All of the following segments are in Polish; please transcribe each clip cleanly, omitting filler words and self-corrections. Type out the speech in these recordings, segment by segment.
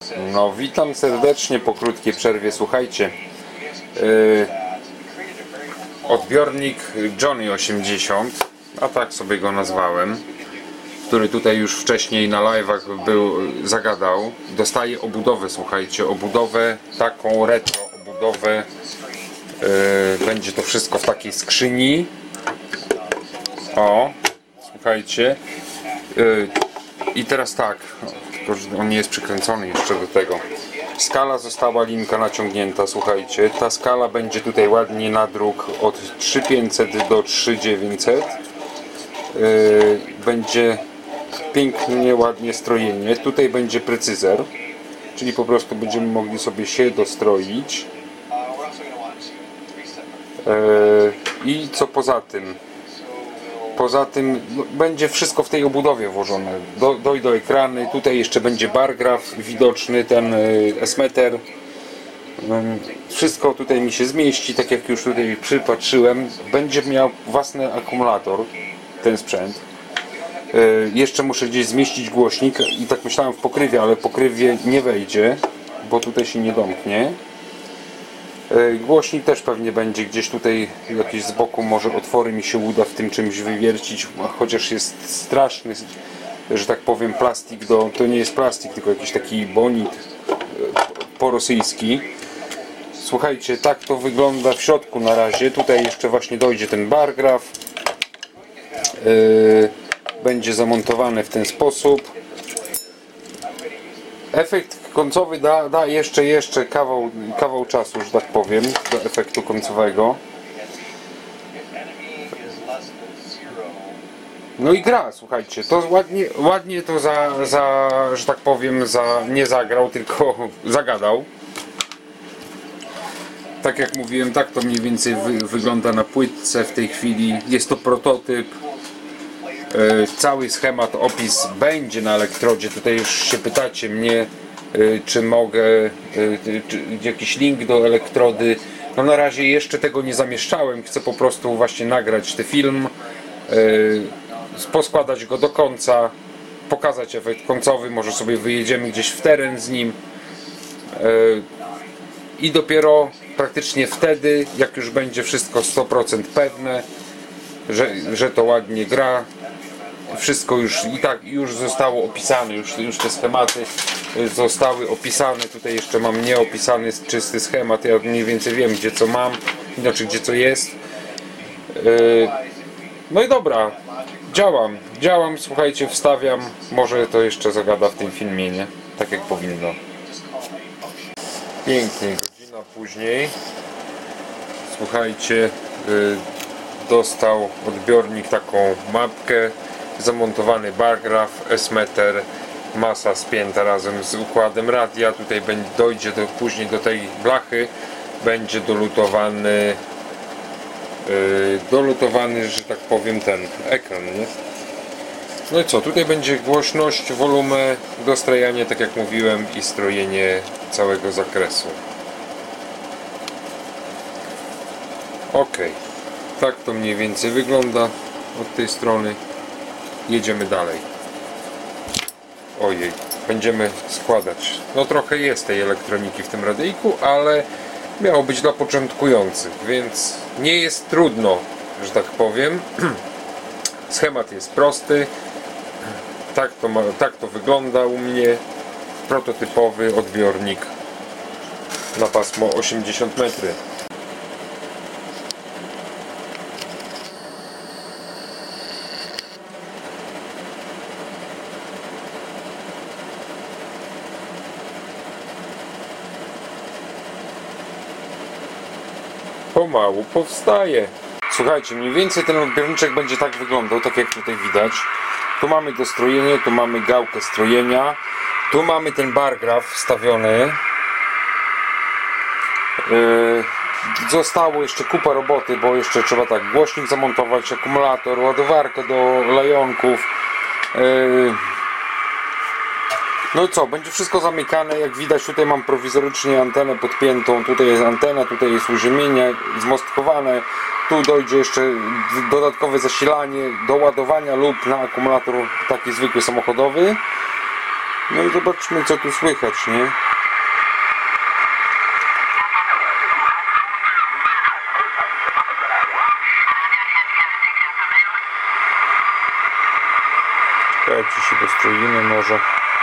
No, witam serdecznie po krótkiej przerwie. Słuchajcie, odbiornik Johnny 80, a tak sobie go nazwałem, który tutaj już wcześniej na live'ach zagadał, dostaje obudowę. Słuchajcie, obudowę taką retro, obudowę, będzie to wszystko w takiej skrzyni. O, słuchajcie, i teraz tak, tylko że on nie jest przykręcony jeszcze do tego. Skala została, linka naciągnięta, słuchajcie. Ta skala będzie tutaj ładnie na druk od 3500 do 3900. Będzie pięknie, ładnie strojenie. Tutaj będzie precyzer, czyli po prostu będziemy mogli sobie się dostroić. I co poza tym? Poza tym będzie wszystko w tej obudowie włożone. Dojdą ekrany, tutaj jeszcze będzie bar graf widoczny, ten S-meter. Wszystko tutaj mi się zmieści, tak jak już tutaj przypatrzyłem. Będzie miał własny akumulator, ten sprzęt. Jeszcze muszę gdzieś zmieścić głośnik i tak myślałem w pokrywie, ale pokrywie nie wejdzie, bo tutaj się nie domknie. Głośnik też pewnie będzie gdzieś tutaj jakieś z boku, może otwory mi się uda w tym czymś wywiercić, chociaż jest straszny, że tak powiem, plastik to nie jest plastik, tylko jakiś taki bonit porosyjski. Słuchajcie, tak to wygląda w środku na razie. Tutaj jeszcze właśnie dojdzie ten bar graf, będzie zamontowany w ten sposób. Efekt końcowy da jeszcze kawał czasu, że tak powiem, do efektu końcowego. No i gra, słuchajcie, to ładnie to że tak powiem, nie zagrał, tylko zagadał. Tak jak mówiłem, tak to mniej więcej wygląda na płytce w tej chwili. Jest to prototyp. Cały schemat, opis będzie na elektrodzie. Tutaj już się pytacie mnie, czy mogę, czy jakiś link do elektrody. No na razie jeszcze tego nie zamieszczałem. Chcę po prostu właśnie nagrać ten film, poskładać go do końca, pokazać efekt końcowy. Może sobie wyjedziemy gdzieś w teren z nim i dopiero praktycznie wtedy, jak już będzie wszystko 100% pewne, że to ładnie gra, wszystko już zostało opisane, już te schematy zostały opisane. Tutaj jeszcze mam nieopisany czysty schemat. Ja mniej więcej wiem, gdzie co mam, znaczy gdzie co jest. No i dobra, działam, słuchajcie, wstawiam. Może to jeszcze zagada w tym filmie, nie? Tak jak powinno. Pięknie, godzina później. Słuchajcie, dostał odbiornik taką mapkę, zamontowany bar graf, S-meter, masa spięta razem z układem radia. Tutaj dojdzie później do tej blachy, będzie dolutowany, że tak powiem, ten ekran, nie? No i co, tutaj będzie głośność, wolumę, dostrajanie, tak jak mówiłem, i strojenie całego zakresu. Ok, tak to mniej więcej wygląda od tej strony. Jedziemy dalej. Ojej, będziemy składać. No trochę jest tej elektroniki w tym radyjku, ale miało być dla początkujących, więc nie jest trudno, że tak powiem. Schemat jest prosty. Tak to wygląda u mnie. Prototypowy odbiornik na pasmo 80 metry. Pomału powstaje. Słuchajcie, mniej więcej ten odbiorniczek będzie tak wyglądał, tak jak tutaj widać. Tu mamy dostrojenie, tu mamy gałkę strojenia, tu mamy ten bar graf wstawiony. Zostało jeszcze kupa roboty, bo jeszcze trzeba tak głośnik zamontować, akumulator, ładowarkę do lajonków. No i co, będzie wszystko zamykane. Jak widać, tutaj mam prowizorycznie antenę podpiętą, tutaj jest antena, tutaj jest uziemienie zmostkowane, tu dojdzie jeszcze dodatkowe zasilanie do ładowania lub na akumulator taki zwykły samochodowy. No i zobaczmy, co tu słychać, nie? Czekajcie, się dostroimy może.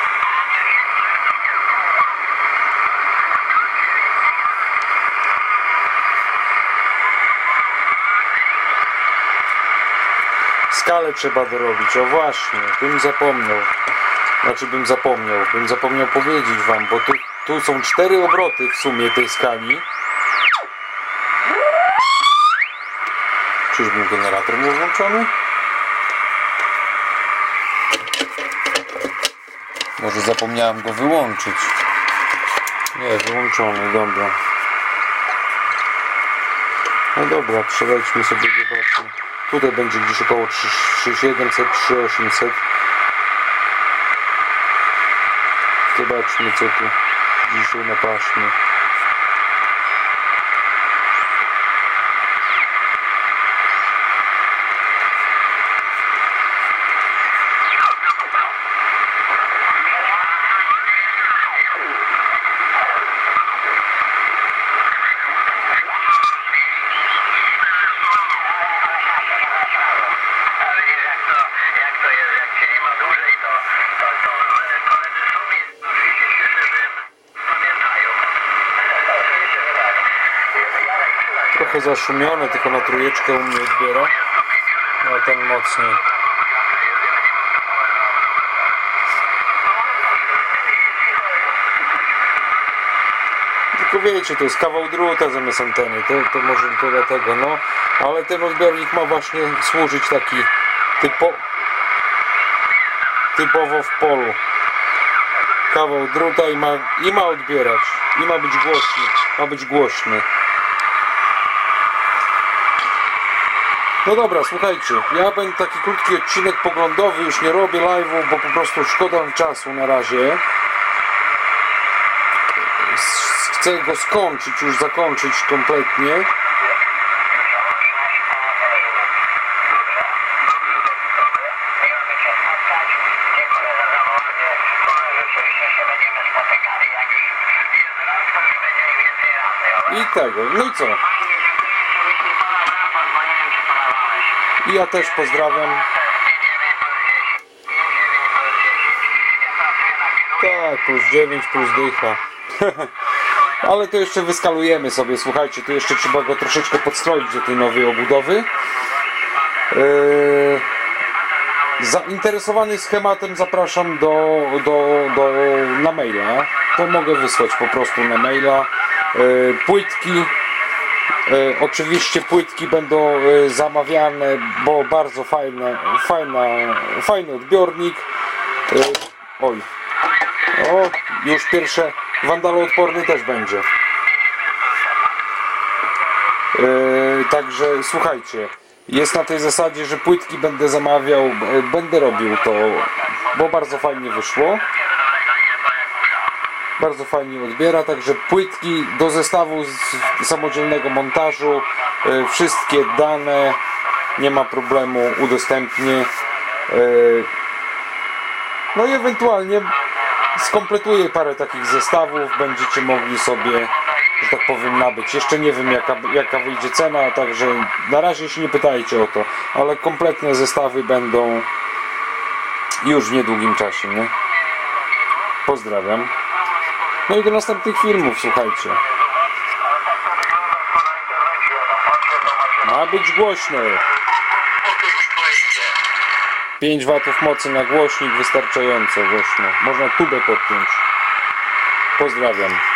Skalę trzeba dorobić, o właśnie, bym zapomniał. Znaczy bym zapomniał powiedzieć wam, bo tu są 4 obroty w sumie tej skali. Czyżby generator był włączony? Może zapomniałem go wyłączyć. Nie, wyłączony, dobra. No dobra, przejdźmy sobie, zobaczmy. Tutaj będzie gdzieś około 3700, 3800. Zobaczmy, co tu dzisiaj na paśmie. Trochę zaszumione, tylko na trójeczkę u mnie odbiera. No ten mocniej. Tylko wiecie, to jest kawał druta zamiast anteny. To może to dlatego, no. Ale ten odbiornik ma właśnie służyć taki typowo w polu. Kawał druta i ma odbierać. I ma być głośny. Ma być głośny. No dobra, słuchajcie, ja będę taki krótki odcinek poglądowy, już nie robię live'u, bo po prostu szkoda mi czasu na razie. Chcę go skończyć, już zakończyć kompletnie. I tego, no i co? I ja też pozdrawiam. Tak, plus 9, plus dycha. Ale to jeszcze wyskalujemy sobie, słuchajcie, tu jeszcze trzeba go troszeczkę podstroić do tej nowej obudowy. Zainteresowany schematem zapraszam na maila. To mogę wysłać po prostu na maila. Płytki. Oczywiście płytki będą zamawiane, bo bardzo fajny odbiornik. Oj, o, już pierwsze wandaloodporny też będzie. Także słuchajcie, jest na tej zasadzie, że płytki będę zamawiał, będę robił to, bo bardzo fajnie wyszło. Bardzo fajnie odbiera, także płytki do zestawu samodzielnego montażu, wszystkie dane, nie ma problemu, udostępnię. No i ewentualnie skompletuję parę takich zestawów, będziecie mogli sobie, że tak powiem, nabyć. Jeszcze nie wiem jaka wyjdzie cena, także na razie się nie pytajcie o to, ale kompletne zestawy będą już w niedługim czasie, nie? Pozdrawiam. No i do następnych filmów, słuchajcie. Ma być głośno. 5 W mocy na głośnik wystarczająco głośno. Można tubę podpiąć. Pozdrawiam.